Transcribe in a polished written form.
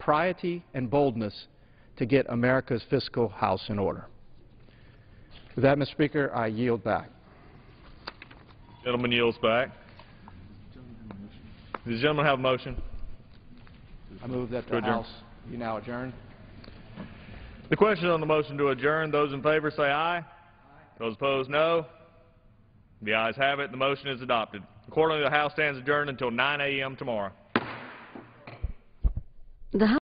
propriety and boldness to get America's fiscal house in order. With that, Mr. Speaker, I yield back. Gentleman yields back. Does the gentleman have a motion? I move that the House be now adjourned. The question on the motion to adjourn, those in favor say aye. Aye. Those opposed, no. The ayes have it. The motion is adopted. Accordingly, the House stands adjourned until 9 a.m. tomorrow.